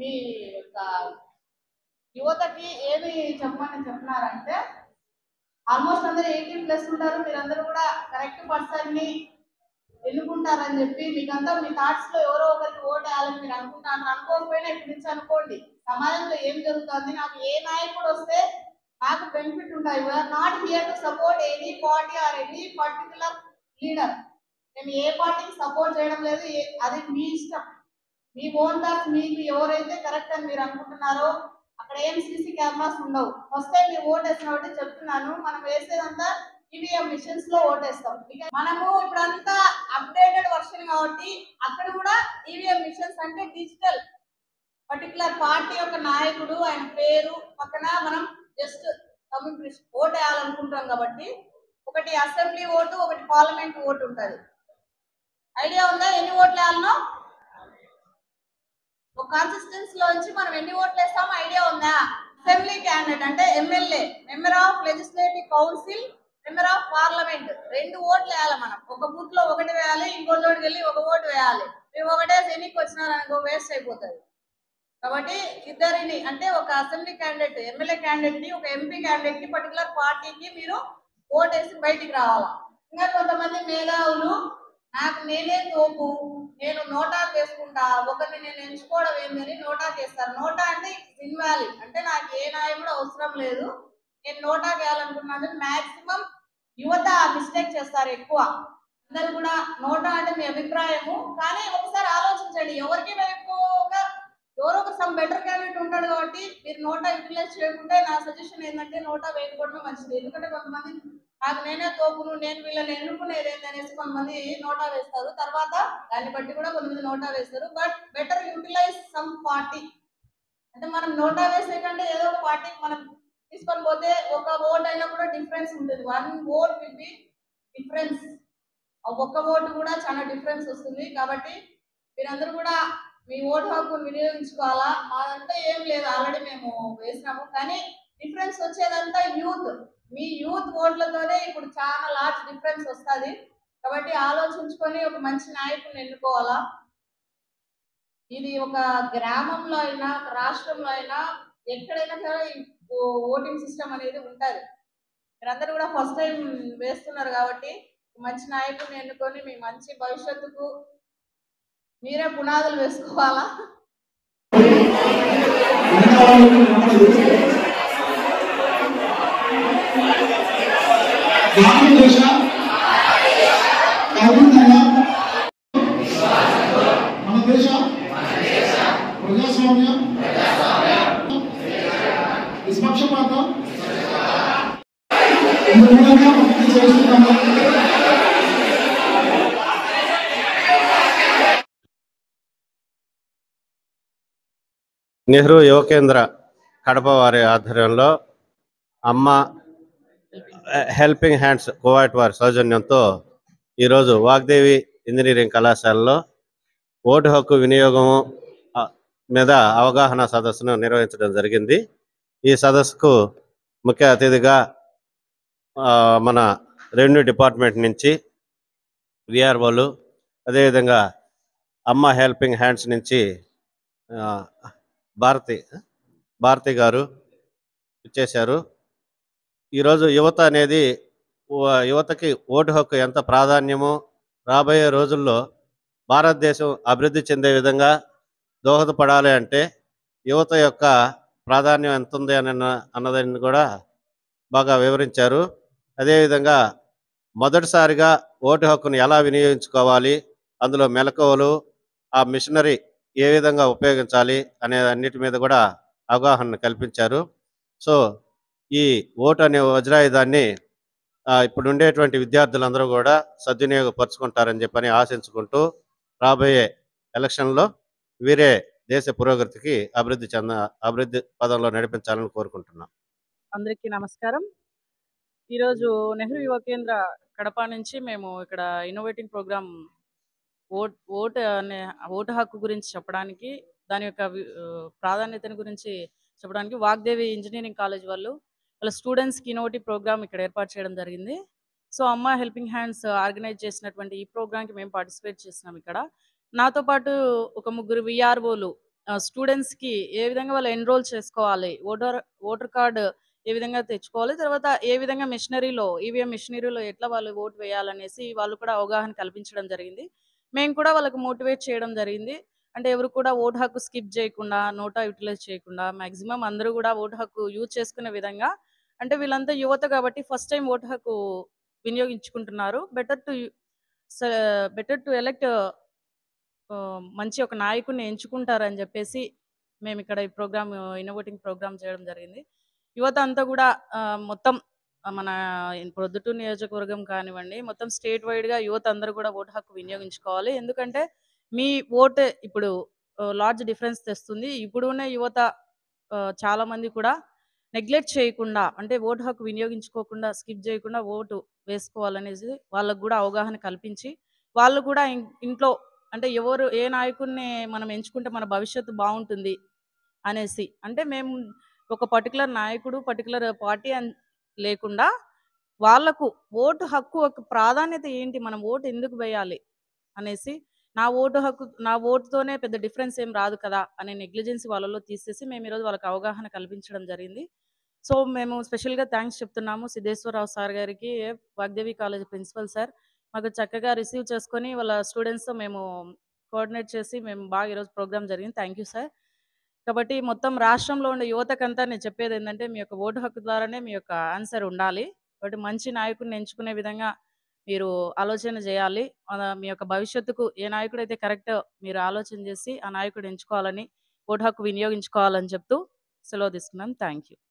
మీ యొక్క యువతకి ఏమి చెప్తున్నారంటే ఆల్మోస్ట్ అందరూ 18+ ఉంటారు. మీరందరూ కూడా కరెక్ట్ పర్సన్ ని ఎన్నుకుంటారని చెప్పి మీకంతా మీ థాట్స్ లో ఎవరో ఒకరికి ఓటు వేయాలని మీరు అనుకుంటారు. అనుకోకపోయినా ఇక్కడి నుంచి అనుకోండి, సమాజంలో ఏం జరుగుతుంది, నాకు ఏ నాయకుడు వస్తే నాకు బెనిఫిట్ ఉంటాయి. We are not here to support any party or any particular leader. మేము ఏ పార్టీకి సపోర్ట్ చేయడం లేదు, అది మీ ఇష్టం. మీ ఓన్ థాట్స్ మీకు ఎవరైతే కరెక్ట్ అని మీరు అనుకుంటున్నారో అక్కడ ఏం సీసీ కెమెరాస్ ఉండవు. వస్తే మీరు ఓట్ వేసిన కాబట్టి చెప్తున్నాను, మనం వేసేదంతా ఈవీఎం మిషన్స్ లో ఓటేస్తాం. మనము ఇప్పుడంతా అప్డేటెడ్ వర్షన్ కాబట్టి అక్కడ కూడా ఈవీఎం మిషన్స్ అంటే డిజిటల్ పర్టికులర్ పార్టీ యొక్క నాయకుడు ఆయన పేరు పక్కన మనం జస్ట్ ఓట్ వేయాలనుకుంటాం కాబట్టి ఒకటి అసెంబ్లీ ఓటు, ఒకటి పార్లమెంట్ ఓటు ఉంటుంది. ఐడియా ఉందా ఎన్ని ఓట్లు వేయాలనో? ఒక కాన్స్టిట్యూన్సీ లోంచి మనం ఎన్ని ఓట్లు వేస్తామో ఐడియా ఉందా? అసెంబ్లీ క్యాండిడేట్ అంటే MLA, member of legislative council, member of parliament, 2 ఓట్లు వేయాలి. మనం ఒక బూత్ లో ఒకటి వేయాలి, ఇంకో చోటుకి వెళ్ళి ఒక ఓటు వేయాలి. మీరు ఒకటే ఎన్నికి వచ్చినారనుకో వేస్ట్ అయిపోతుంది. కాబట్టి ఇద్దరిని అంటే ఒక అసెంబ్లీ క్యాండిడేట్, ఎమ్మెల్యే క్యాండిడేట్ ని, ఒక ఎంపీ క్యాండిడేట్ ని పర్టికులర్ పార్టీకి మీరు ఓటేసి బయటికి రావాలా. ఇంకా కొంతమంది మేధావులు నాకు నేనే తోపు, నేను నోటాకు వేసుకుంటా, ఒకరిని నేను ఎంచుకోవడం ఏందని నోటాకు వేస్తారు. నోటా అంటే ఇన్వాలిడ్, అంటే నాకు ఏ నాయకుడు అవసరం లేదు, నేను నోటాకు వేయాలనుకున్నాను. మాక్సిమం యువత మిస్టేక్ చేస్తారు ఎక్కువ. అందరూ కూడా నోటా అంటే మీ అభిప్రాయము, కానీ ఒకసారి ఆలోచించండి, ఎవరికి ఎక్కువగా ఎవరో ఒక సమ్ బెటర్ క్యాండిడేట్ ఉంటాడు కాబట్టి మీరు నోటా యూటిలైజ్ చేయకుంటే నా సజెషన్ ఏంటంటే నోటా వేయకపోవడమే మంచిది. ఎందుకంటే కొంతమంది నాకు నేనే తోపును, నేను వీళ్ళని ఎన్నుకునేది ఏంటనేసి కొంతమంది నోటా వేస్తారు. తర్వాత దాన్ని బట్టి కూడా కొంతమంది నోటా వేస్తారు. But better utilize some party. అంటే మనం నోటా వేసే కంటే ఏదో ఒక పార్టీకి మనం తీసుకొని పోతే ఒక ఓట్ అయినా కూడా డిఫరెన్స్ ఉంటుంది. 1 ఓట్ విల్ బి డిఫరెన్స్. ఒక్క ఓటు కూడా చాలా డిఫరెన్స్ వస్తుంది. కాబట్టి మీరందరూ కూడా మీ ఓటు హక్కును వినియోగించుకోవాలా. మాదంతా ఏం లేదు, ఆల్రెడీ మేము వేసినాము. కానీ డిఫరెన్స్ వచ్చేదంతా యూత్. మీ యూత్ ఓట్లతోనే ఇప్పుడు చాలా లార్జ్ డిఫరెన్స్ వస్తుంది. కాబట్టి ఆలోచించుకొని ఒక మంచి నాయకుడిని ఎన్నుకోవాలా. ఇది ఒక గ్రామంలో అయినా, ఒక రాష్ట్రంలో అయినా, ఎక్కడైనా సరే ఓటింగ్ సిస్టమ్ అనేది ఉంటుంది. మీరందరూ కూడా ఫస్ట్ టైం వేస్తున్నారు కాబట్టి మంచి నాయకుడిని ఎన్నుకొని మీ మంచి భవిష్యత్తుకు మీరే పునాదులు వేసుకోవాలా. మన దేశ ప్రజాస్వామ్యం నిష్పక్షపాతం చేస్తున్నాము. నెహ్రూ యువ కేంద్ర కడప వారి ఆధ్వర్యంలో అమ్మ హెల్పింగ్ హ్యాండ్స్ కోవాట్ వారి సౌజన్యంతో ఈరోజు వాగ్దేవి ఇంజనీరింగ్ కళాశాలలో ఓటు హక్కు వినియోగము మీద అవగాహన సదస్సును నిర్వహించడం జరిగింది. ఈ సదస్సుకు ముఖ్య అతిథిగా మన రెవెన్యూ డిపార్ట్మెంట్ నుంచి విఆర్ఓలు, అదేవిధంగా అమ్మ హెల్పింగ్ హ్యాండ్స్ నుంచి భారతి గారు ఇచ్చేశారు. ఈరోజు యువత అనేది యువతకి ఓటు హక్కు ఎంత ప్రాధాన్యమో, రాబోయే రోజుల్లో భారతదేశం అభివృద్ధి చెందే విధంగా దోహదపడాలి అంటే యువత యొక్క ప్రాధాన్యం ఎంత ఉంది అన్నదాన్ని కూడా బాగా వివరించారు. అదేవిధంగా మొదటిసారిగా ఓటు హక్కును ఎలా వినియోగించుకోవాలి, అందులో మెలకువలు, ఆ మిషనరీ ఏ విధంగా ఉపయోగించాలి అనే అన్నిటి మీద కూడా అవగాహన కల్పించారు. సో ఈ ఓటు అనే వజ్రాయుధాన్ని ఇప్పుడు ఉండేటువంటి విద్యార్థులందరూ కూడా సద్వినియోగపరుచుకుంటారని చెప్పని ఆశించుకుంటూ రాబోయే ఎలక్షన్లో వీరే దేశ పురోగతికి అభివృద్ధి పదంలో నడిపించాలని కోరుకుంటున్నాం. అందరికీ నమస్కారం. ఈరోజు నెహ్రూ యువ కేంద్ర కడప నుంచి మేము ఇక్కడ ఇన్నోవేటింగ్ ప్రోగ్రామ్ ఓటు హక్కు గురించి చెప్పడానికి, దాని యొక్క ప్రాధాన్యతను గురించి చెప్పడానికి వాగ్దేవి ఇంజనీరింగ్ కాలేజ్ వాళ్ళ స్టూడెంట్స్కి ఇన్నోవేటివ్ ప్రోగ్రామ్ ఇక్కడ ఏర్పాటు చేయడం జరిగింది. సో అమ్మ హెల్పింగ్ హ్యాండ్స్ ఆర్గనైజ్ చేసినటువంటి ఈ ప్రోగ్రామ్కి మేము పార్టిసిపేట్ చేసినాం. ఇక్కడ నాతో పాటు ఒక 3 విఆర్ఓలు స్టూడెంట్స్కి ఏ విధంగా వాళ్ళు ఎన్రోల్ చేసుకోవాలి, ఓటర్ కార్డు ఏ విధంగా తెచ్చుకోవాలి, తర్వాత ఏ విధంగా మిషనరీలో ఈవీఎం మిషనరీలో ఎట్లా వాళ్ళు ఓటు వేయాలనేసి వాళ్ళు కూడా అవగాహన కల్పించడం జరిగింది. మేము కూడా వాళ్ళకి మోటివేట్ చేయడం జరిగింది. అంటే ఎవరు కూడా ఓటు హక్కు స్కిప్ చేయకుండా, నోటా యూటిలైజ్ చేయకుండా మాక్సిమం అందరూ కూడా ఓటు హక్కు యూజ్ చేసుకునే విధంగా, అంటే వీళ్ళంతా యువత కాబట్టి ఫస్ట్ టైం ఓటు హక్కు వినియోగించుకుంటున్నారు. బెటర్ టు ఎలెక్ట్ మంచి ఒక నాయకుడిని ఎంచుకుంటారని చెప్పేసి మేము ఇక్కడ ఈ ప్రోగ్రామ్ ఇన్నోవేటింగ్ ప్రోగ్రామ్ చేయడం జరిగింది. యువత అంతా కూడా మొత్తం మన ప్రొద్దుటూరు నియోజకవర్గం కానివ్వండి, మొత్తం స్టేట్ వైడ్గా యువత అందరూ కూడా ఓటు హక్కు వినియోగించుకోవాలి. ఎందుకంటే మీ ఓటు ఇప్పుడు లార్జ్ డిఫరెన్స్ తెస్తుంది. ఇప్పుడున్న యువత చాలా మంది కూడా నెగ్లెక్ట్ చేయకుండా, అంటే ఓటు హక్కు వినియోగించుకోకుండా, స్కిప్ చేయకుండా ఓటు వేసుకోవాలనేసి వాళ్ళకు కూడా అవగాహన కల్పించి, వాళ్ళు కూడా ఇంట్లో అంటే ఎవరు ఏ నాయకుడిని మనం ఎంచుకుంటే మన భవిష్యత్తు బాగుంటుంది అనేసి, అంటే మేము ఒక పర్టికులర్ నాయకుడు, పర్టికులర్ పార్టీ అని లేకుండా వాళ్ళకు ఓటు హక్కు ఒక ప్రాధాన్యత ఏంటి, మనం ఓటు ఎందుకు వేయాలి అనేసి, నా ఓటుతోనే పెద్ద డిఫరెన్స్ ఏం రాదు కదా అనే నెగ్లిజెన్సీ వాళ్ళలో తీసేసి మేము ఈరోజు వాళ్ళకి అవగాహన కల్పించడం జరిగింది. సో మేము స్పెషల్గా థ్యాంక్స్ చెప్తున్నాము సిద్ధేశ్వరరావు సార్ గారికి, వాగ్దేవి కాలేజ్ ప్రిన్సిపల్ సార్ మాకు చక్కగా రిసీవ్ చేసుకొని వాళ్ళ స్టూడెంట్స్తో మేము కోఆర్డినేట్ చేసి మేము బాగా ఈరోజు ప్రోగ్రామ్ జరిగింది. Thank you sir. కాబట్టి మొత్తం రాష్ట్రంలో ఉండే యువతకంతా నేను చెప్పేది ఏంటంటే, మీ యొక్క ఓటు హక్కు ద్వారానే మీ యొక్క ఆన్సర్ ఉండాలి. కాబట్టి మంచి నాయకుడిని ఎంచుకునే విధంగా మీరు ఆలోచన చేయాలి. మీ యొక్క భవిష్యత్తుకు ఏ నాయకుడైతే కరెక్ట్ మీరు ఆలోచన చేసి ఆ నాయకుడు ఎంచుకోవాలని, ఓటు హక్కు వినియోగించుకోవాలని చెప్తూ సెలవు తీసుకున్నాను. Thank you.